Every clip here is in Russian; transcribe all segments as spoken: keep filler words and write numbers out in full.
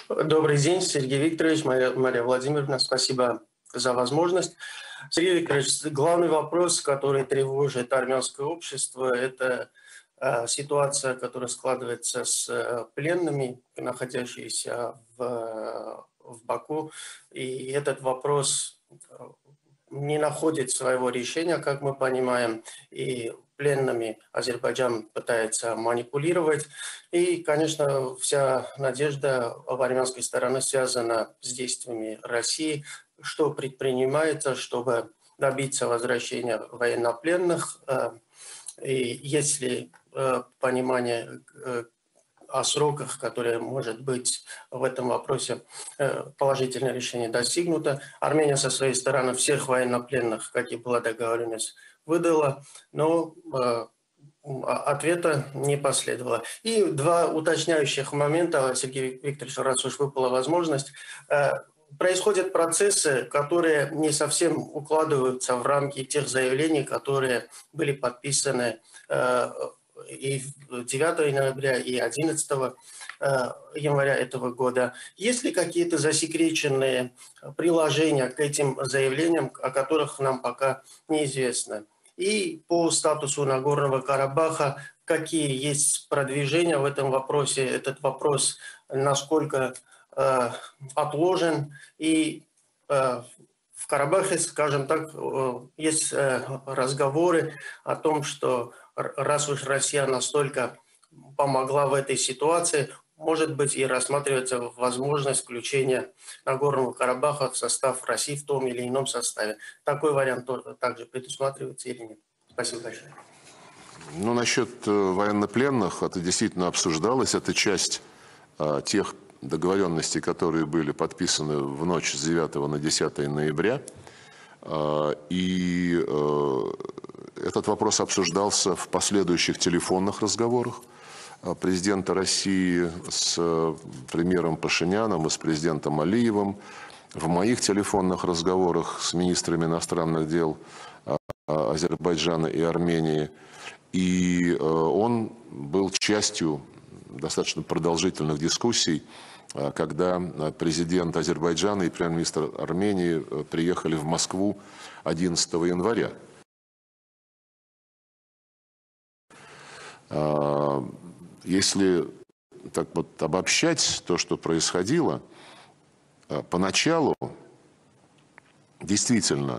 Добрый день, Сергей Викторович, Мария, Мария Владимировна. Спасибо за возможность. Сергей Викторович, главный вопрос, который тревожит армянское общество, это э, ситуация, которая складывается с э, пленными, находящимися в, в Баку. И этот вопрос не находит своего решения, как мы понимаем, и пленными Азербайджан пытается манипулировать. И, конечно, вся надежда в армянской стороне связана с действиями России, что предпринимается, чтобы добиться возвращения военнопленных. И если понимание о сроках, которые, может быть, в этом вопросе положительное решение достигнуто. Армения со своей стороны всех военнопленных, как и была договоренность, выдала, но ответа не последовало. И два уточняющих момента, Сергей Викторович, раз уж выпала возможность. Происходят процессы, которые не совсем укладываются в рамки тех заявлений, которые были подписаны и девятого ноября, и одиннадцатого января этого года. Есть ли какие-то засекреченные приложения к этим заявлениям, о которых нам пока неизвестно? И по статусу Нагорного Карабаха, какие есть продвижения в этом вопросе? Этот вопрос насколько э, отложен? И э, в Карабахе, скажем так, есть разговоры о том, что раз уж Россия настолько помогла в этой ситуации, может быть, и рассматривается возможность включения Нагорного Карабаха в состав России в том или ином составе. Такой вариант также предусматривается или нет? Спасибо большое. Ну, насчет военнопленных, это действительно обсуждалось. Это часть а, тех договоренностей, которые были подписаны в ночь с девятого на десятое ноября. А, и а, этот вопрос обсуждался в последующих телефонных разговорах президента России с премьером Пашиняном и с президентом Алиевым, в моих телефонных разговорах с министрами иностранных дел Азербайджана и Армении. И он был частью достаточно продолжительных дискуссий, когда президент Азербайджана и премьер-министр Армении приехали в Москву одиннадцатого января. Если так вот обобщать то, что происходило, поначалу действительно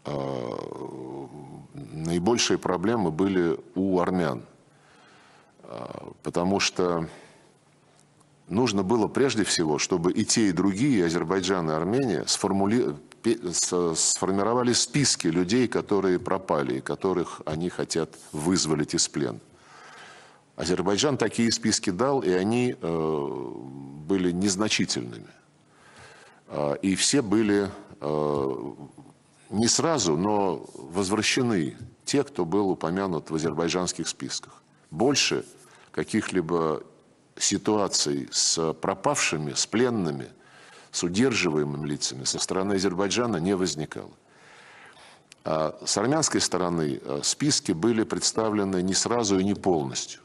наибольшие проблемы были у армян, потому что нужно было прежде всего, чтобы и те, и другие, и Азербайджан, и Армения, сформули... сформировали списки людей, которые пропали, и которых они хотят вызволить из плена. Азербайджан такие списки дал, и они э, были незначительными. Э, и все были э, не сразу, но возвращены те, кто был упомянут в азербайджанских списках. Больше каких-либо ситуаций с пропавшими, с пленными, с удерживаемыми лицами со стороны Азербайджана не возникало. А с армянской стороны списки были представлены не сразу и не полностью.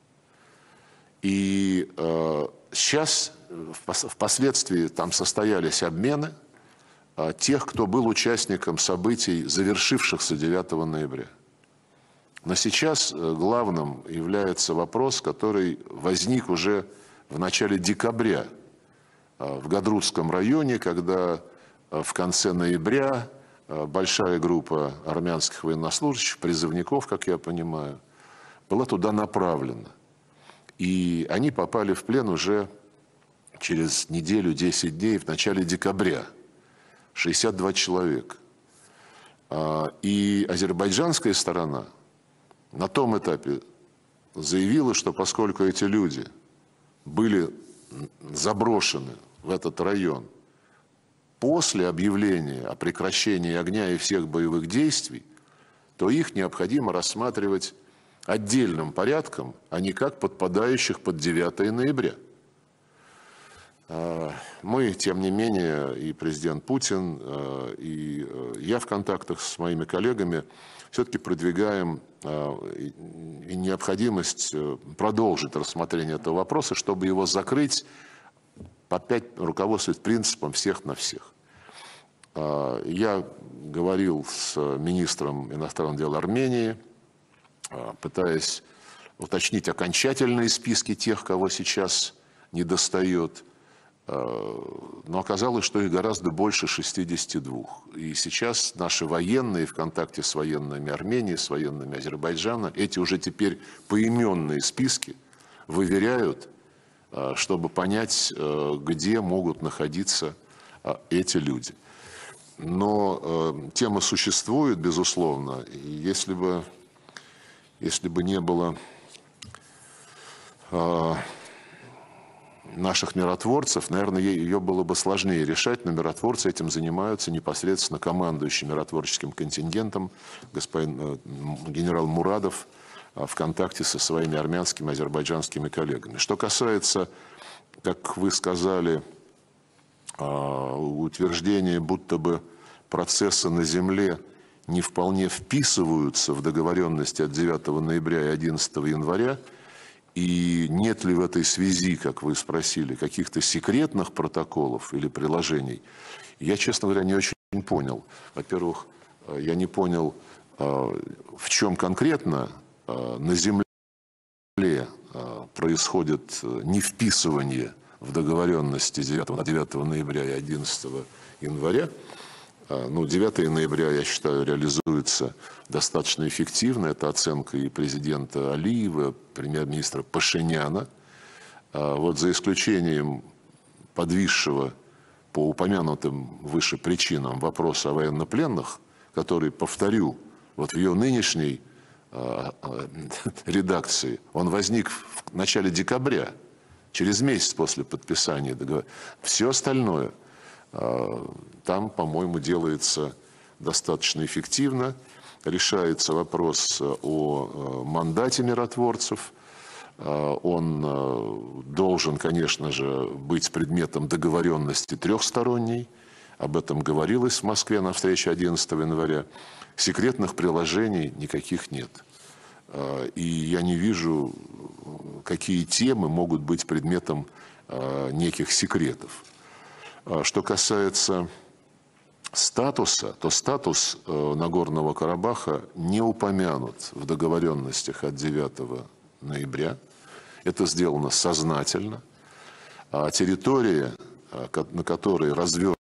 И э, сейчас, впоследствии, там состоялись обмены э, тех, кто был участником событий, завершившихся девятого ноября. Но сейчас главным является вопрос, который возник уже в начале декабря э, в Гадрутском районе, когда э, в конце ноября э, большая группа армянских военнослужащих, призывников, как я понимаю, была туда направлена. И они попали в плен уже через неделю, десять дней, в начале декабря. шестьдесят два человека. И азербайджанская сторона на том этапе заявила, что поскольку эти люди были заброшены в этот район после объявления о прекращении огня и всех боевых действий, то их необходимо рассматривать отдельным порядком, а не как подпадающих под девятое ноября. Мы, тем не менее, и президент Путин, и я в контактах с моими коллегами все-таки продвигаем и необходимость продолжить рассмотрение этого вопроса, чтобы его закрыть опять руководствуясь принципом всех на всех. Я говорил с министром иностранных дел Армении, пытаясь уточнить окончательные списки тех, кого сейчас недостает. Но оказалось, что их гораздо больше шестидесяти двух. И сейчас наши военные в контакте с военными Армении, с военными Азербайджана, эти уже теперь поименные списки выверяют, чтобы понять, где могут находиться эти люди. Но тема существует, безусловно. И если бы, если бы не было наших миротворцев, наверное, ее было бы сложнее решать, но миротворцы этим занимаются непосредственно командующий миротворческим контингентом, господин генерал Мурадов, в контакте со своими армянскими, азербайджанскими коллегами. Что касается, как вы сказали, утверждения, будто бы процессы на земле не вполне вписываются в договоренности от девятого ноября и одиннадцатого января, и нет ли в этой связи, как вы спросили, каких-то секретных протоколов или приложений, я, честно говоря, не очень понял. Во-первых, я не понял, в чем конкретно на земле происходит невписывание в договоренности девятого ноября и одиннадцатого января. Ну, девятого ноября, я считаю, реализуется достаточно эффективно. Это оценка и президента Алиева, премьер-министра Пашиняна. Вот за исключением подвисшего по упомянутым выше причинам вопроса о военнопленных, который, повторю, вот в ее нынешней редакции, он возник в начале декабря, через месяц после подписания договора. Все остальное там, по-моему, делается достаточно эффективно. Решается вопрос о мандате миротворцев. Он должен, конечно же, быть предметом договоренности трехсторонней. Об этом говорилось в Москве на встрече одиннадцатого января. Секретных приложений никаких нет. И я не вижу, какие темы могут быть предметом неких секретов. Что касается статуса, то статус Нагорного Карабаха не упомянут в договоренностях от девятого ноября. Это сделано сознательно. А территория, на которой развернуты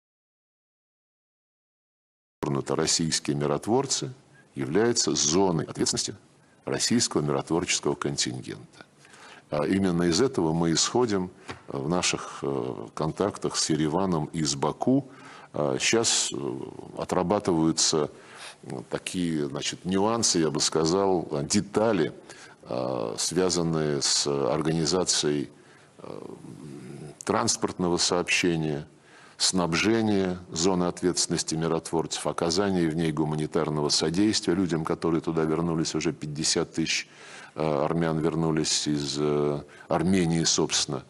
российские миротворцы, является зоной ответственности российского миротворческого контингента. Именно из этого мы исходим в наших контактах с Ереваном и с Баку. Сейчас отрабатываются такие, значит, нюансы, я бы сказал, детали, связанные с организацией транспортного сообщения, снабжения зоны ответственности миротворцев, оказания в ней гуманитарного содействия людям, которые туда вернулись, уже пятьдесят тысяч армян вернулись из Армении, собственно.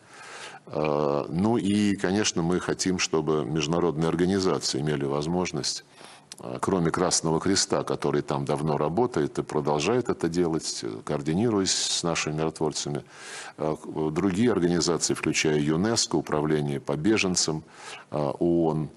Ну и, конечно, мы хотим, чтобы международные организации имели возможность, кроме Красного Креста, который там давно работает и продолжает это делать, координируясь с нашими миротворцами, другие организации, включая ЮНЕСКО, Управление по беженцам, ООН,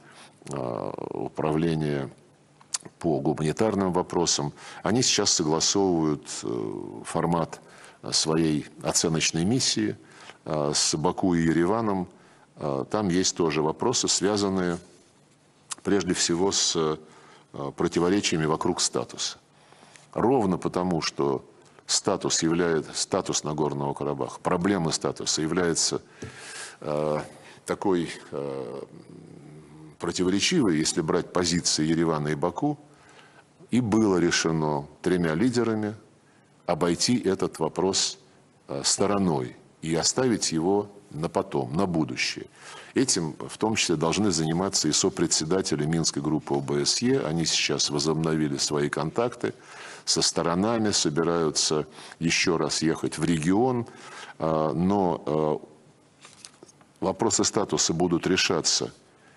Управление по гуманитарным вопросам, они сейчас согласовывают формат своей оценочной миссии с Баку и Ереваном. Там есть тоже вопросы, связанные прежде всего с противоречиями вокруг статуса. Ровно потому, что статус, является, статус Нагорного Карабаха, проблема статуса является э, такой э, противоречивой, если брать позиции Еревана и Баку, и было решено тремя лидерами обойти этот вопрос э, стороной и оставить его на потом, на будущее. Этим в том числе должны заниматься и сопредседатели Минской группы ОБСЕ. Они сейчас возобновили свои контакты со сторонами, собираются еще раз ехать в регион. Но вопросы статуса будут решаться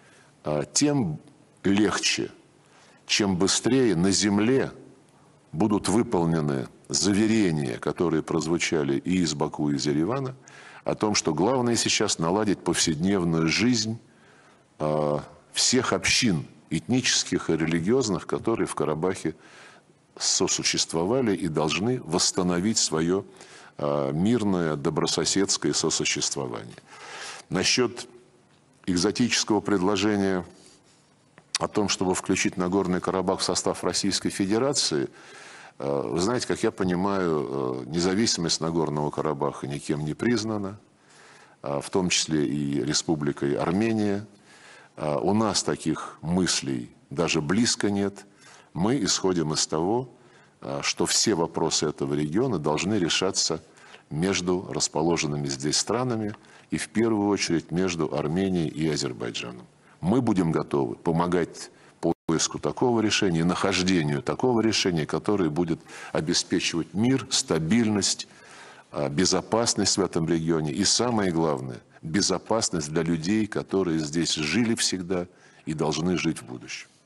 тем легче, чем быстрее на земле будут выполнены заверения, которые прозвучали и из Баку, и из Еревана, о том, что главное сейчас наладить повседневную жизнь всех общин этнических и религиозных, которые в Карабахе сосуществовали и должны восстановить свое мирное, добрососедское сосуществование. Насчет экзотического предложения о том, чтобы включить Нагорный Карабах в состав Российской Федерации, вы знаете, как я понимаю, независимость Нагорного Карабаха никем не признана, в том числе и Республикой Армения. У нас таких мыслей даже близко нет. Мы исходим из того, что все вопросы этого региона должны решаться между расположенными здесь странами и в первую очередь между Арменией и Азербайджаном. Мы будем готовы помогать по поиску такого решения, нахождению такого решения, которое будет обеспечивать мир, стабильность, безопасность в этом регионе и, самое главное, безопасность для людей, которые здесь жили всегда и должны жить в будущем.